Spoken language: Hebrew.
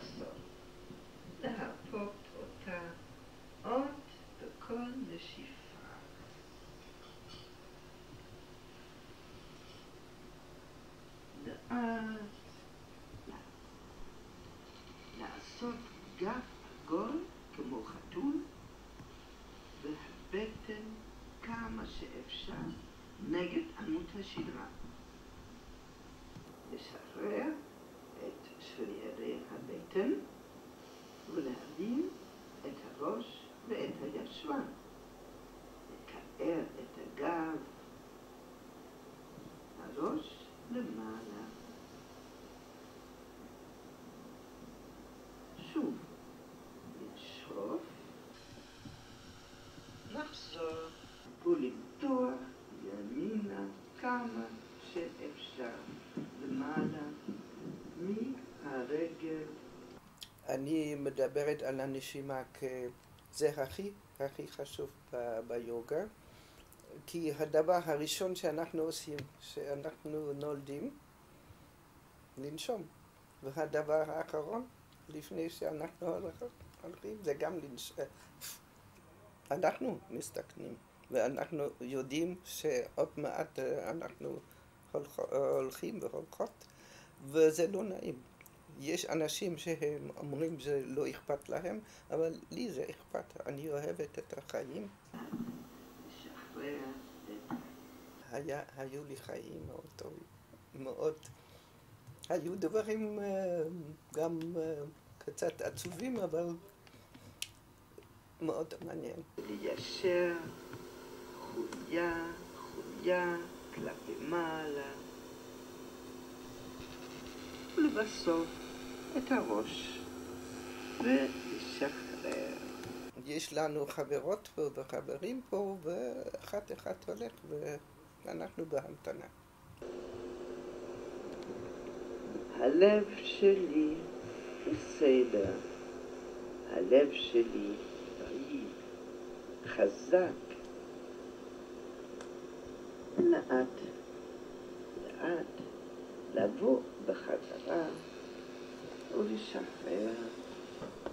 ולבסוף להפות אותה עוד בכל נשיפה. לאט לעשות גף עגול כמו חתול והבטן כמה שאפשר נגד עמוד השדרה. לשחרר את שרירי הבטן ולהרים את הראש ואת הישבן. לקער את הגב, הראש למעלה. שוב, לשאוף, נחזור ולמתוח ימינה כמה שאפשר למעלה מהרגל. אני מדברת על הנשימה זה הכי חשוב ביוגה, כי הדבר הראשון שאנחנו עושים, שאנחנו נולדים, לנשום, והדבר האחרון לפני שאנחנו הולכים זה גם לנשום. אנחנו מסתכנים ואנחנו יודעים שעוד מעט אנחנו הולכים והולכות וזה לא נעים. יש אנשים שהם אומרים שלא אכפת להם, אבל לי זה אכפת, אני אוהבת את החיים. היו לי חיים מאוד טובים, מאוד. היו דברים גם קצת עצובים, אבל מאוד מעניין. ליישר חוליה כלפי מעלה, ולבסוף את הראש ולשחרר. יש לנו חברות פה וחברים פה, ואחת הולך ואנחנו בהמתנה. הלב שלי בסדר, הלב שלי בריא, חזק. לאט לבוא בחזרה ולשחרר.